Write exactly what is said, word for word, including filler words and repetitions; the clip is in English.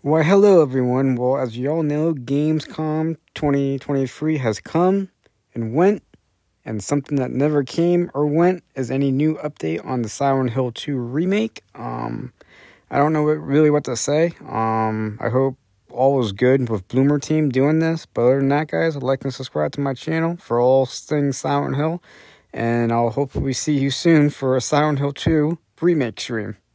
Why, hello everyone. Well, as you all know, Gamescom twenty twenty-three has come and went, and something that never came or went is any new update on the Silent Hill two remake. Um, I don't know what, really what to say. Um, I hope all is good with Bloober team doing this. But other than that, guys, like and subscribe to my channel for all things Silent Hill, and I'll hopefully see you soon for a Silent Hill two remake stream.